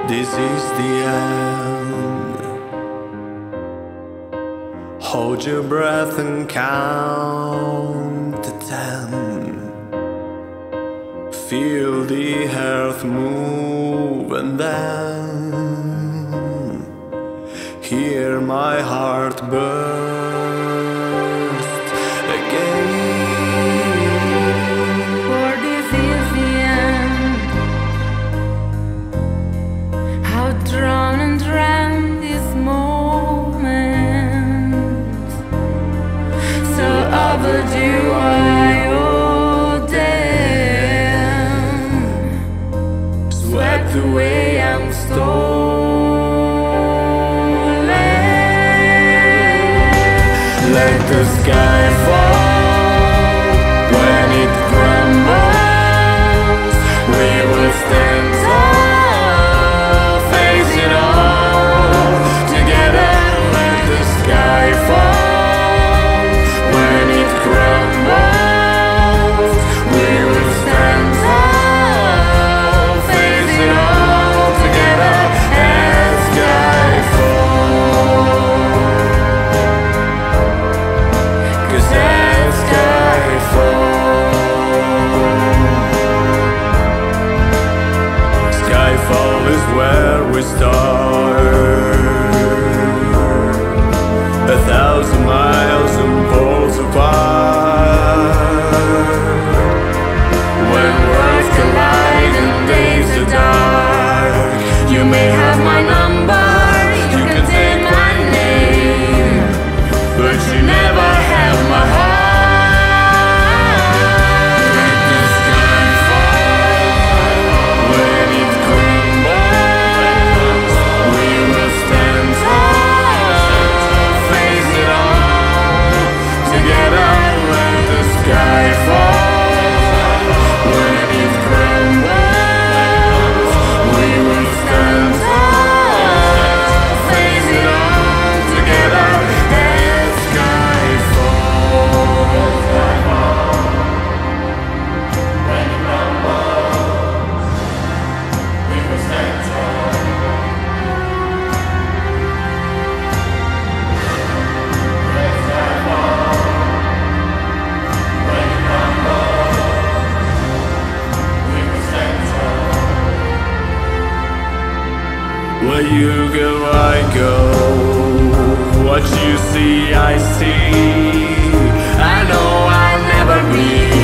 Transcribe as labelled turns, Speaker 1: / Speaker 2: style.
Speaker 1: This is the end. Hold your breath and count to 10. Feel the earth move and then hear my heart burst again.
Speaker 2: For this is the end. How drawn and drowned this moment. So overdue I owe them. Swept away I'm stolen. Let the sky fall. When it crumbles, we will stand tall, face it all together. Let the sky fall. When it crumbles, we will stand tall, face it all together. As sky falls, 'cause as sky falls, Skyfall is where we start. 1,000 miles and poles apart. When worlds collide and days are dark, you may have my number, you can take my name, but you never have my heart. Let the sky fall. When it crumbles, we will stand tall, face it all together. Let the sky fall. When it crumbles, we will stand tall, face it all together. As sky falls. When it crumbles, we will stand tall. As sky falls. When it crumbles, we will stand tall.
Speaker 1: Where you go, I go. What you see, I see. I know I'll never be